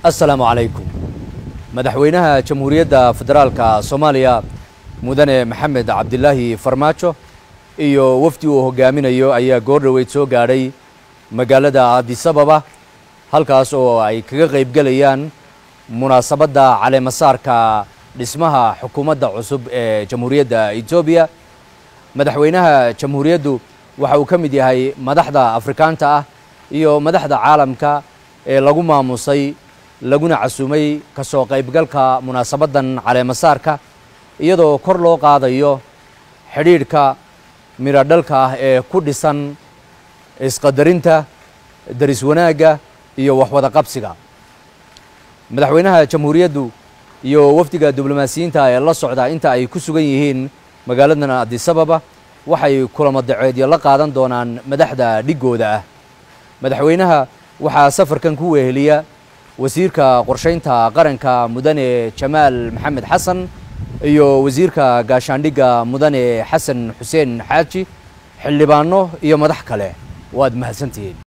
السلام عليكم. مدحوينها جمهورية فدرالك صوماليا مدن محمد عبد الله فرماجو iyo wafdi uu hogaaminayo ayaa goordhaweyd soo gaaray magaalada Addis Ababa halkaas oo ay kaga qayb galayaan munaasabada caleemasaarka dhismaha xukuumadda cusub ee Jamhuuriyadda Itoobiya. madaxweynaha jamhuuriyaddu waxa uu ka mid yahay madaxda Afrikaanta ah iyo madaxda caalamka ee lagu maamusay laguna casuumay ka soo qaybgalka munaasabadan caleemasaarka iyadoo kor loo qaadayo xiriirka miradhalka ah ee ku dhisan isqadarinta daris wanaaga iyo wax wada qabsiga. madaxweynaha jamhuuriyaddu iyo wafdiga diblomaasiyiinta ee la socda inta ay ku sugan yihiin magaalada Addis Ababa waxay kulamo daceedyo la qaadan doonaan madaxda dhigooda ah. madaxweynaha waxaa safarkan ku weeheliya wasiirka qorsheynta qaranka mudane Jamaal Maxamed Xasan iyo wasiirka gaashaandhigga mudane Xasan Xuseen Xaaji xildhibaano iyo madax kale. waad mahadsantihiin.